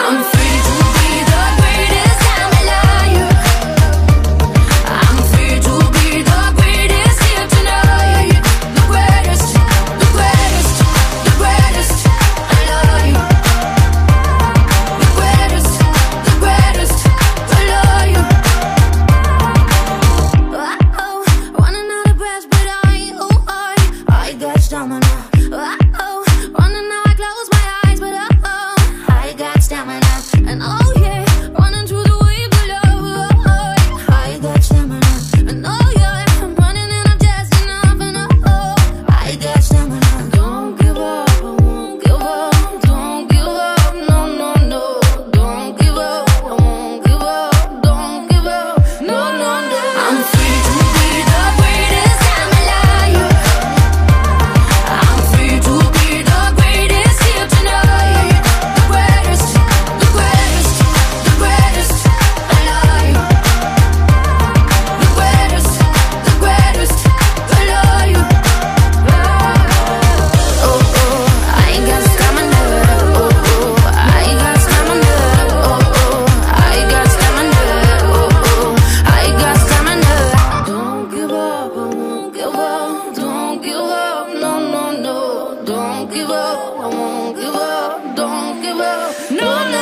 I'm free to be the greatest I'm alive. I'm free to be the greatest here tonight. The greatest, the greatest, the greatest. I love you. The greatest, the greatest. I love you. Oh, running out of breath, but I got stamina. Oh, running now I close my eyes, but I got stamina. And oh yeah, running through the waves of love. I got stamina. And oh yeah, I'm running and I'm just enough. And oh, I got stamina. Don't give up, I won't give up. Don't give up, no, no, no. Don't give up, I won't give up. Don't give up, no, no, no. I'm free to be the greatest I'm alive. I'm free to be the greatest here tonight. The greatest, the greatest, the greatest. I love you. The greatest, the greatest. I love you. Oh, oh, I ain't got stamina. Oh, oh, I got stamina. Oh, oh, I got stamina. Oh, oh, I got stamina. Don't give up, I won't give up. Don't give up, no, no, no. Don't give up, I won't give up. Don't give up, no, no.